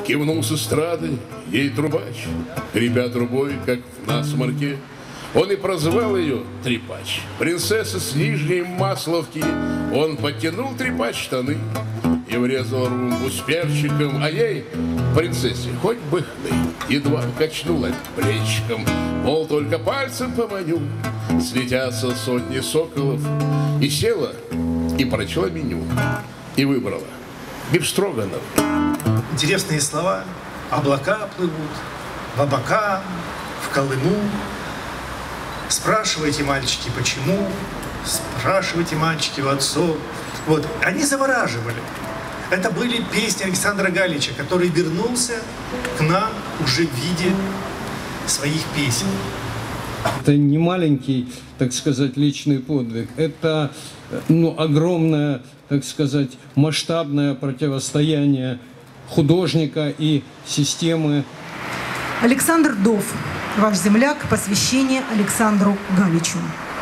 Кивнул с эстрады ей трубач, гребя трубой, как в насморке. Он и прозвал ее Трепач. Принцесса с Нижней Масловки. Он подтянул Трепач штаны и врезал румбу с перчиком, а ей, принцессе, хоть бы хны, едва качнула плечиком, мол, только пальцем поманю, слетятся сотни соколов. И села, и прочла меню, и выбрала бифстроганов. Интересные слова. Облака плывут, в Абакан, в Колыму. Спрашивайте, мальчики, почему? Спрашивайте, мальчики, у отцов. Вот, они завораживали. Это были песни Александра Галича, который вернулся к нам уже в виде своих песен. Это не маленький, так сказать, личный подвиг. Это огромное, так сказать, масштабное противостояние художника и системы. Александр Дов, ваш земляк, посвящение Александру Галичу.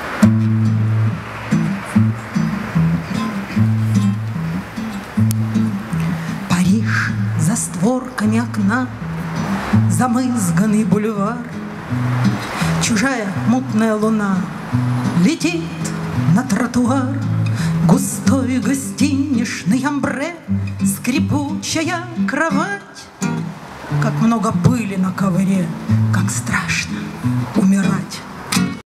Париж за створками окна, замызганный бульвар, чужая мутная луна летит на тротуар. Густой гостиничный амбре, скрипучая кровать. Как много пыли на ковре, как страшно умирать.